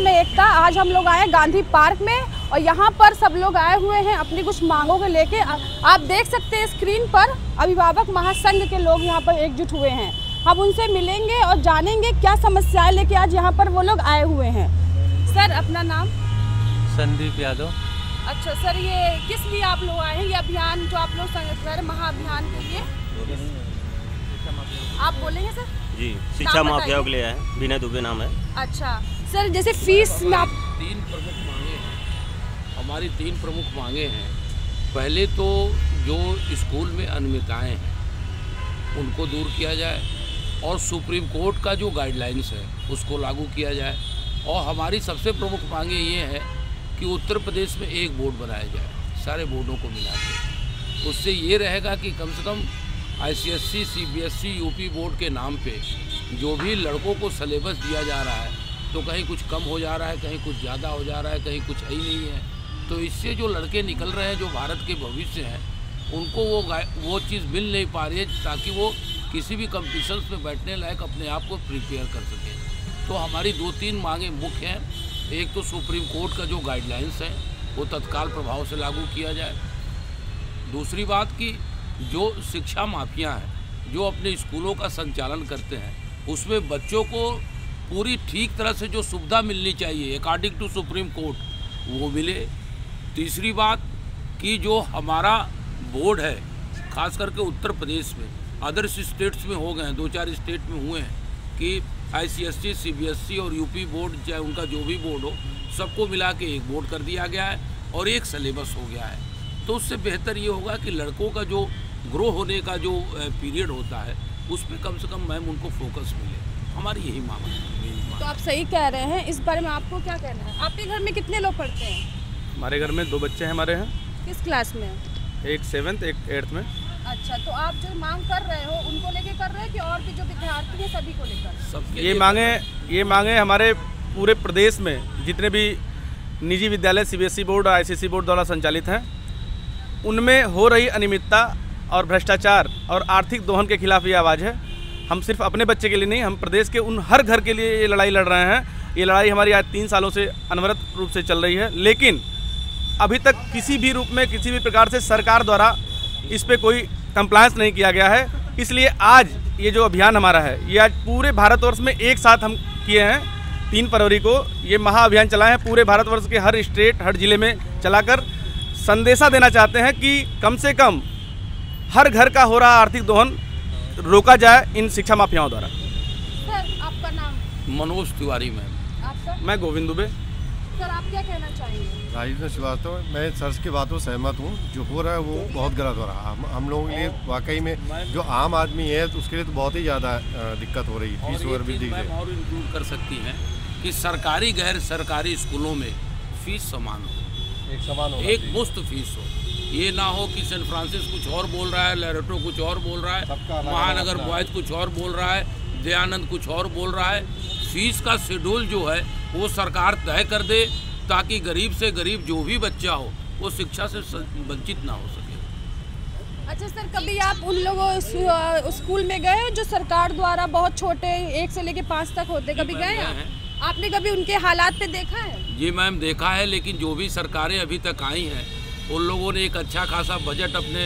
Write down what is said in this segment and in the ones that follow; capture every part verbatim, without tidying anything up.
में एकता। आज हम लोग आए गांधी पार्क में और यहाँ पर सब लोग आए हुए हैं अपनी कुछ मांगों को लेके। आप देख सकते हैं स्क्रीन पर अभिभावक महासंघ के लोग यहाँ पर एकजुट हुए हैं। हम उनसे मिलेंगे और जानेंगे क्या समस्याएं लेके आज यहाँ पर वो लोग आए हुए हैं। सर अपना नाम? संदीप यादव। अच्छा सर, ये किस लिए आप लोग आए हैं? ये अभियान जो आप लोग संगठन कर रहे हैं महाअभियान के लिए, आप बोलेंगे सर? जी, शिक्षा माफियाओं के लिए है। विनय दुबे नाम है। अच्छा सर, जैसे फीस में आप तीन प्रमुख मांगे हैं, हमारी तीन प्रमुख मांगे हैं। पहले तो जो स्कूल में अनियमितताएं हैं उनको दूर किया जाए और सुप्रीम कोर्ट का जो गाइडलाइंस है उसको लागू किया जाए। और हमारी सबसे प्रमुख मांगे ये है कि उत्तर प्रदेश में एक बोर्ड बनाया जाए सारे बोर्डों को मिला के। उससे ये रहेगा कि कम से कम आईसीएसई, सीबीएसई, यूपी बोर्ड के नाम पे जो भी लड़कों को सिलेबस दिया जा रहा है तो कहीं कुछ कम हो जा रहा है, कहीं कुछ ज़्यादा हो जा रहा है, कहीं कुछ है ही नहीं है। तो इससे जो लड़के निकल रहे हैं जो भारत के भविष्य हैं उनको वो वो चीज़ मिल नहीं पा रही है ताकि वो किसी भी कम्पिटिशन्स में बैठने लायक अपने आप को प्रिपेयर कर सकें। तो हमारी दो तीन मांगे मुख्य हैं। एक तो सुप्रीम कोर्ट का जो गाइडलाइंस है वो तत्काल प्रभाव से लागू किया जाए। दूसरी बात कि जो शिक्षा माफिया हैं जो अपने स्कूलों का संचालन करते हैं उसमें बच्चों को पूरी ठीक तरह से जो सुविधा मिलनी चाहिए अकॉर्डिंग टू सुप्रीम कोर्ट वो मिले। तीसरी बात कि जो हमारा बोर्ड है खास करके उत्तर प्रदेश में, अदर स्टेट्स में हो गए हैं, दो चार स्टेट में हुए हैं कि आईसीएसई, सीबीएसई और यूपी बोर्ड चाहे उनका जो भी बोर्ड हो सबको मिला के एक बोर्ड कर दिया गया है और एक सिलेबस हो गया है। तो उससे बेहतर ये होगा कि लड़कों का जो ग्रो होने का जो पीरियड होता है उस पर कम से कम मैम उनको फोकस मिले। हमारी यही मांग है। तो आप सही कह रहे हैं, इस बारे में आपको क्या कहना है? आपके घर में कितने लोग पढ़ते हैं? हमारे घर में दो बच्चे हैं हमारे हैं। किस क्लास में? एक सेवेंथ, एक एट्थ में। अच्छा, तो आप जो मांग कर रहे हो उनको लेके कर रहे हैं कि और भी जो विद्यार्थी हैं सभी को लेकर? सबके ये मांगे ये मांगे हमारे पूरे प्रदेश में जितने भी निजी विद्यालय सीबीएसई बोर्ड और आईसीएसई बोर्ड द्वारा संचालित हैं उनमें हो रही अनियमितता और भ्रष्टाचार और आर्थिक दोहन के खिलाफ ये आवाज़ है। हम सिर्फ अपने बच्चे के लिए नहीं, हम प्रदेश के उन हर घर के लिए ये लड़ाई लड़ रहे हैं। ये लड़ाई हमारी आज तीन सालों से अनवरत रूप से चल रही है, लेकिन अभी तक किसी भी रूप में किसी भी प्रकार से सरकार द्वारा इस पे कोई कंप्लायंस नहीं किया गया है। इसलिए आज ये जो अभियान हमारा है ये आज पूरे भारतवर्ष में एक साथ हम किए हैं। तीन फरवरी को ये महाअभियान चलाए हैं, पूरे भारतवर्ष के हर स्टेट हर जिले में चलाकर संदेशा देना चाहते हैं कि कम से कम हर घर का हो रहा आर्थिक दोहन रोका जाए इन शिक्षा माफियाओं द्वारा। सर आपका नाम? मनोज तिवारी मैम। आपका? मैं गोविंद दुबे। सर आप क्या कहना चाहेंगे? राजेंद्र श्रीवास्तव। मैं सर की बातों से सहमत हूँ। जो हो रहा है वो बहुत गलत हो रहा है। हम हम लोगों के लिए वाकई में जो आम आदमी है तो उसके लिए तो बहुत ही ज़्यादा दिक्कत हो रही है। फीस और वृद्धि से और इंक्लूड कर सकती हैं कि सरकारी गैर सरकारी स्कूलों में फीस समान हो, एक समान हो, एक मुफ्त फीस हो। ये ना हो कि सेंट फ्रांसिस कुछ और बोल रहा है, लैरेटो कुछ और बोल रहा है, महानगर बॉयज कुछ और बोल रहा है, दयानंद कुछ और बोल रहा है। फीस का शेड्यूल जो है वो सरकार तय कर दे ताकि गरीब से गरीब जो भी बच्चा हो वो शिक्षा से वंचित ना हो सके। अच्छा सर, कभी आप उन लोगों स्कूल में गए हो जो सरकार द्वारा बहुत छोटे एक से लेके पाँच तक होते, कभी गए हैं? आपने कभी उनके हालात पे देखा है? जी मैम देखा है, लेकिन जो भी सरकारें अभी तक आई हैं उन लोगों ने एक अच्छा खासा बजट अपने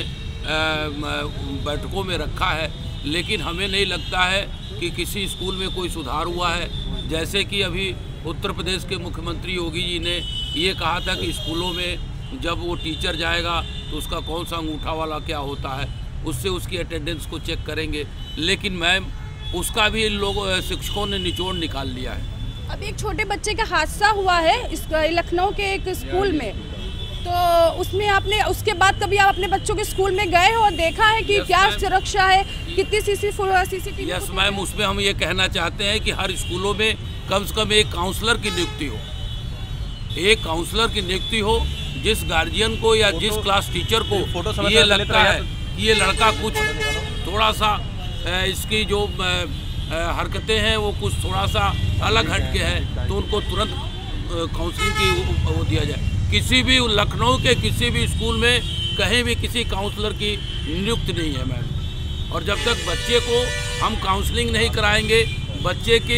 बैठकों में रखा है, लेकिन हमें नहीं लगता है कि किसी स्कूल में कोई सुधार हुआ है। जैसे कि अभी उत्तर प्रदेश के मुख्यमंत्री योगी जी ने ये कहा था कि स्कूलों में जब वो टीचर जाएगा तो उसका कौन सा अंगूठा वाला क्या होता है उससे उसकी अटेंडेंस को चेक करेंगे, लेकिन मैम उसका भी इन लोगों शिक्षकों ने निचोड़ निकाल लिया है। अभी एक छोटे बच्चे का हादसा हुआ है इस लखनऊ के एक स्कूल में, तो उसमें आपने उसके बाद कभी आप अपने बच्चों के स्कूल में गए हो और देखा है कि क्या सुरक्षा है, कितनी सीसी सीसीटीवी? यस मैम, उसमें हम ये कहना चाहते हैं कि हर स्कूलों में कम से कम एक काउंसलर की नियुक्ति हो, एक काउंसलर की नियुक्ति हो जिस गार्जियन को या जिस क्लास टीचर को ये लगता है कि ये लड़का कुछ थोड़ा सा इसकी जो हरकतें हैं वो कुछ थोड़ा सा अलग हट के है तो उनको तुरंत काउंसलिंग की वो दिया जाए। किसी भी लखनऊ के किसी भी स्कूल में कहीं भी किसी काउंसलर की नियुक्ति नहीं है मैम। और जब तक बच्चे को हम काउंसलिंग नहीं कराएंगे, बच्चे की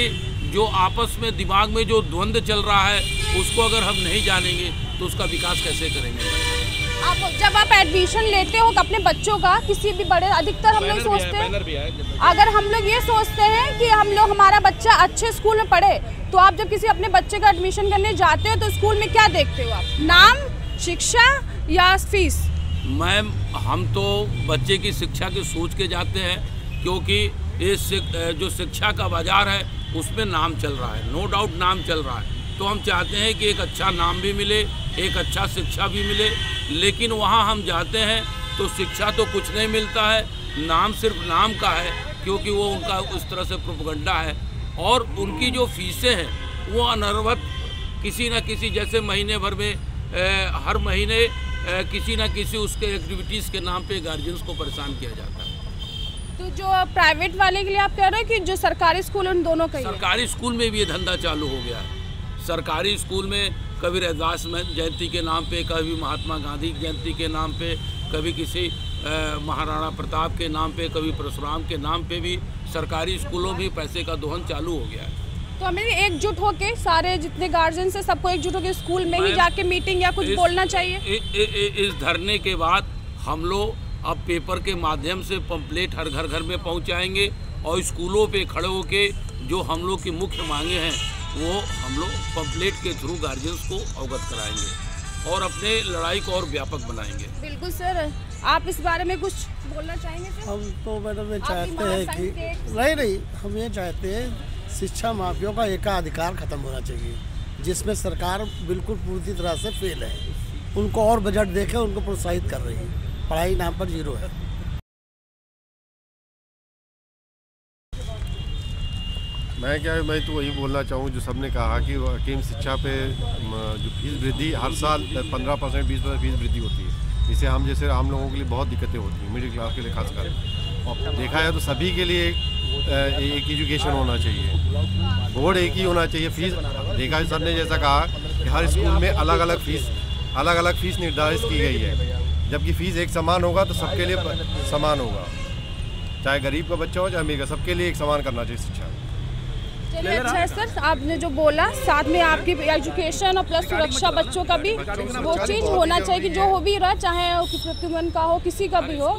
जो आपस में दिमाग में जो द्वंद्व चल रहा है उसको अगर हम नहीं जानेंगे तो उसका विकास कैसे करेंगे। आप जब आप एडमिशन लेते हो अपने बच्चों का किसी भी बड़े, अधिकतर हम लोग सोचते हैं, अगर हम लोग ये सोचते हैं कि हम लोग हमारा बच्चा अच्छे स्कूल में पढ़े, तो आप जब किसी अपने बच्चे का एडमिशन करने जाते हो तो स्कूल में क्या देखते हो आप? नाम, शिक्षा या फीस? मैम, हम तो बच्चे की शिक्षा की सोच के जाते हैं, क्योंकि ये जो शिक्षा का बाजार है उसमें नाम चल रहा है, नो डाउट नाम चल रहा है। तो हम चाहते हैं कि एक अच्छा नाम भी मिले, एक अच्छा शिक्षा भी मिले, लेकिन वहाँ हम जाते हैं तो शिक्षा तो कुछ नहीं मिलता है, नाम सिर्फ नाम का है, क्योंकि वो उनका उस तरह से प्रोपगंडा है। और उनकी जो फीसें हैं वो अनवरत किसी न किसी, जैसे महीने भर में ए, हर महीने ए, किसी न किसी उसके एक्टिविटीज़ के नाम पे गार्जियंस को परेशान किया जाता है। तो जो प्राइवेट वाले के लिए आप कह रहे हो कि जो सरकारी स्कूल उन दोनों का ही है? सरकारी स्कूल में भी ये धंधा चालू हो गया है। सरकारी स्कूल में कभी रैदास जयंती के नाम पे, कभी महात्मा गांधी जयंती के नाम पे, कभी किसी महाराणा प्रताप के नाम पे, कभी परशुराम के नाम पे भी सरकारी स्कूलों में पैसे का दोहन चालू हो गया है। तो हमें एकजुट होके सारे जितने गार्जियन से सबको एकजुट होके स्कूल में ही जाके मीटिंग या कुछ इस, बोलना चाहिए। इ, इ, इ, इस धरने के बाद हम लोग अब पेपर के माध्यम से पंपलेट हर घर घर में पहुंचाएंगे और स्कूलों पे खड़े होके जो हम लोग की मुख्य मांगे हैं वो हम लोग पंपलेट के थ्रू गार्जियंस को अवगत कराएंगे और अपने लड़ाई को और व्यापक बनाएंगे। बिल्कुल सर, आप इस बारे में कुछ बोलना चाहेंगे सर? हम तो मैडम ये चाहते हैं कि नहीं नहीं हम ये चाहते हैं शिक्षा माफियों का एकाधिकार खत्म होना चाहिए, जिसमें सरकार बिल्कुल पूरी तरह से फेल है। उनको और बजट देके उनको प्रोत्साहित कर रही है, पढ़ाई नाम पर जीरो है। मैं क्या मैं तो वही बोलना चाहूँ जो सबने कहा कि हकीम शिक्षा पे जो फीस वृद्धि हर साल पंद्रह परसेंट बीस परसेंट फीस वृद्धि होती है, इससे हम जैसे आम लोगों के लिए बहुत दिक्कतें होती हैं, मिडिल क्लास के लिए खासकर। और देखा जाए तो सभी के लिए एक एजुकेशन होना चाहिए, बोर्ड एक ही होना चाहिए। फीस देखा सर ने जैसा कहा कि हर स्कूल में अलग अलग फीस अलग अलग फीस निर्धारित की गई है, जबकि फीस एक समान होगा तो सबके लिए समान होगा, चाहे गरीब का बच्चा हो चाहे अमीर का, सबके लिए एक समान करना चाहिए शिक्षा। चलिए अच्छा है सर, आपने जो बोला साथ में आपकी एजुकेशन और प्लस सुरक्षा बच्चों का भी वो चीज़ होना चाहिए कि जो हो भी रहा, चाहे प्रतिबंध का हो किसी का भी हो,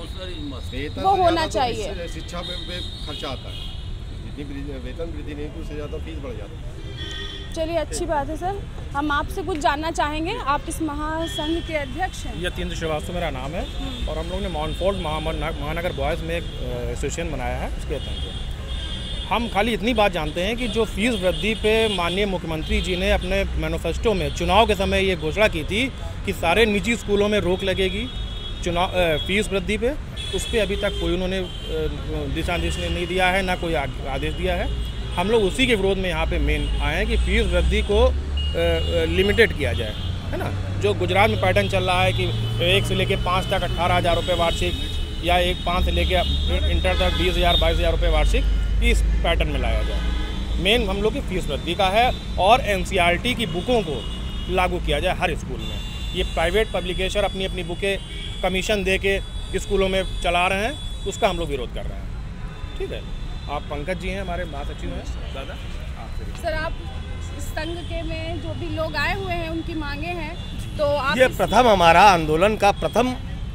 वो होना चाहिए। शिक्षा पे खर्चा आता है, जितनी वेतन वृद्धि नहीं तो उससे ज़्यादा फीस बढ़ जाती है। चलिए अच्छी बात है सर, हम आपसे कुछ जानना चाहेंगे, आप इस महासंघ के अध्यक्ष हैं? यतीन्द्र श्रीवास्तव मेरा नाम है और हम लोग ने माउंटफोर्ड महानगर बॉयज़ में एक एसोसिएशन बनाया है, उसके तहत हम खाली इतनी बात जानते हैं कि जो फीस वृद्धि पे माननीय मुख्यमंत्री जी ने अपने मैनिफेस्टो में चुनाव के समय ये घोषणा की थी कि सारे निजी स्कूलों में रोक लगेगी चुनाव फीस वृद्धि पे, उस पर अभी तक कोई उन्होंने दिशा निर्देश नहीं दिया है, ना कोई आदेश दिया है। हम लोग उसी के विरोध में यहाँ पे मेन आए हैं कि फीस वृद्धि को लिमिटेड किया जाए, है ना। जो गुजरात में पैटर्न चल रहा है कि एक से लेके पाँच तक अट्ठारह हज़ार रुपये वार्षिक, या एक पाँच से लेके इंटर तक बीस हज़ार बाईस हज़ार रुपये वार्षिक, इस पैटर्न में लाया जाए। मेन हम लोग की फीस वृद्धि का है और एनसीईआरटी की बुकों को लागू किया जाए हर स्कूल में। ये प्राइवेट पब्लिकेशन अपनी अपनी बुकें कमीशन दे के स्कूलों में चला रहे हैं, उसका हम लोग विरोध कर रहे हैं। ठीक है, आप पंकज जी हैं हमारे महासचिव हैं दादा। सर आप संघ के में जो भी लोग आए हुए हैं उनकी मांगे हैं, तो आप ये प्रथम हमारा आंदोलन का प्रथम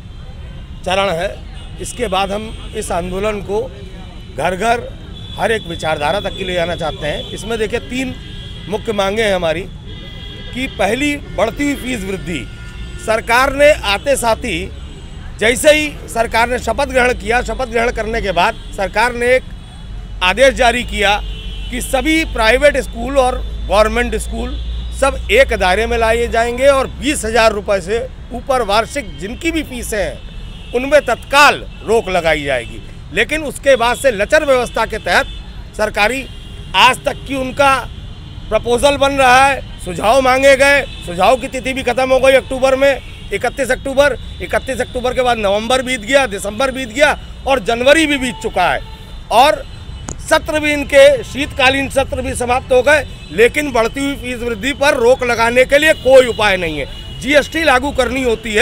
चरण है। इसके बाद हम इस आंदोलन को घर घर हर एक विचारधारा तक के ले जाना चाहते हैं। इसमें देखिए तीन मुख्य मांगे हैं हमारी कि पहली, बढ़ती हुई फीस वृद्धि। सरकार ने आते साथ ही जैसे ही सरकार ने शपथ ग्रहण किया, शपथ ग्रहण करने के बाद सरकार ने एक आदेश जारी किया कि सभी प्राइवेट स्कूल और गवर्नमेंट स्कूल सब एक दायरे में लाए जाएंगे और बीस हज़ार रुपये से ऊपर वार्षिक जिनकी भी फीसें हैं उनमें तत्काल रोक लगाई जाएगी। लेकिन उसके बाद से लचर व्यवस्था के तहत सरकारी आज तक की उनका प्रपोजल बन रहा है, सुझाव मांगे गए, सुझाव की तिथि भी खत्म हो गई अक्टूबर में, इकतीस अक्टूबर इकतीस अक्टूबर के बाद नवंबर बीत गया, दिसंबर बीत गया और जनवरी भी बीत चुका है और सत्र भी इनके शीतकालीन सत्र भी समाप्त हो गए, लेकिन बढ़ती हुई फीस वृद्धि पर रोक लगाने के लिए कोई उपाय नहीं है। जीएसटी लागू करनी होती है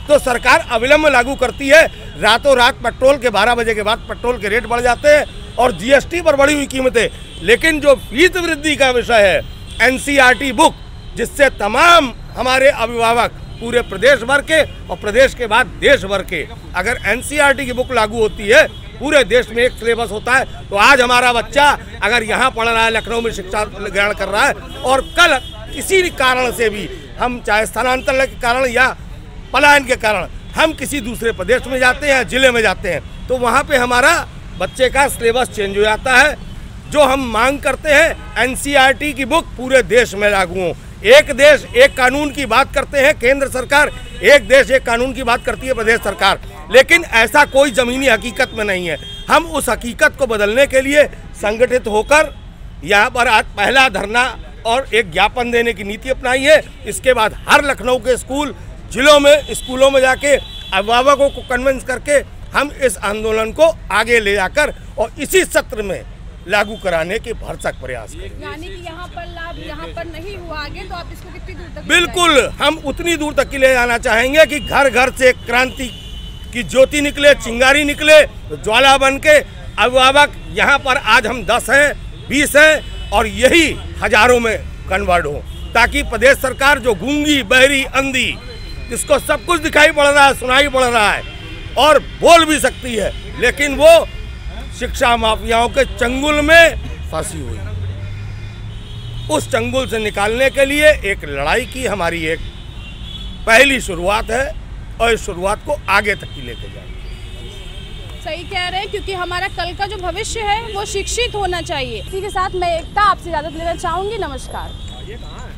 तो सरकार अविलंब लागू करती है। रातों रात पेट्रोल के बारह बजे के बाद पेट्रोल के रेट बढ़ जाते हैं और जीएसटी पर बढ़ी हुई कीमतें। लेकिन जो फीस वृद्धि का विषय है, एनसीईआरटी बुक, जिससे तमाम हमारे अभिभावक पूरे प्रदेश भर के और प्रदेश के बाद देश भर के, अगर एनसीईआरटी की बुक लागू होती है, पूरे देश में एक सिलेबस होता है, तो आज हमारा बच्चा अगर यहाँ पढ़ रहा है, लखनऊ में शिक्षा ग्रहण कर रहा है, और कल किसी कारण से भी हम, चाहे स्थानांतरण के कारण या पलायन के कारण, हम किसी दूसरे प्रदेश में जाते हैं, जिले में जाते हैं, तो वहाँ पे हमारा बच्चे का सिलेबस चेंज हो जाता है। जो हम मांग करते हैं एनसीईआरटी की बुक पूरे देश में लागू हो। एक देश एक कानून की बात करते हैं केंद्र सरकार, एक देश एक कानून की बात करती है प्रदेश सरकार, लेकिन ऐसा कोई ज़मीनी हकीकत में नहीं है। हम उस हकीकत को बदलने के लिए संगठित होकर यहाँ पर आज पहला धरना और एक ज्ञापन देने की नीति अपनाई है। इसके बाद हर लखनऊ के स्कूल, जिलों में, स्कूलों में जाके अभिभावकों को कन्विंस करके हम इस आंदोलन को आगे ले जाकर और इसी सत्र में लागू कराने के भरसक प्रयास करेंगे। यानी कि यहाँ पर लाभ यहाँ पर नहीं हुआ आगे, तो आप इसको कितनी दूर तक? बिल्कुल, हम उतनी दूर तक ले जाना चाहेंगे कि घर घर से क्रांति की ज्योति निकले, चिंगारी निकले, ज्वाला बन के अभिभावक यहाँ पर आज हम दस हैं, बीस हैं और यही हजारों में कन्वर्ट हो, ताकि प्रदेश सरकार जो गूंगी, बहरी, अंधी, जिसको सब कुछ दिखाई पड़ रहा है, सुनाई पड़ रहा है और बोल भी सकती है, लेकिन वो शिक्षा माफियाओं के चंगुल में फंसी हुई, उस चंगुल से निकालने के लिए एक लड़ाई की हमारी एक पहली शुरुआत है और इस शुरुआत को आगे तक ही लेके जाएंगे। सही कह रहे हैं, क्योंकि हमारा कल का जो भविष्य है वो शिक्षित होना चाहिए। इसी के साथ मैं एकता आपसे इजाजत लेना चाहूँगी। नमस्कार।